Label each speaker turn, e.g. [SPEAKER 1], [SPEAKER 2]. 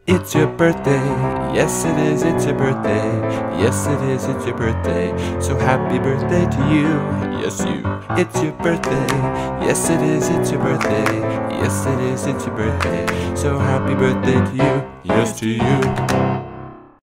[SPEAKER 1] It's your birthday, yes it is, it's your birthday. Yes it is, it's your birthday. So happy birthday to you, yes you. It's your birthday, yes it is, it's your birthday. Yes it is, it's your birthday. So happy birthday to you, yes to you.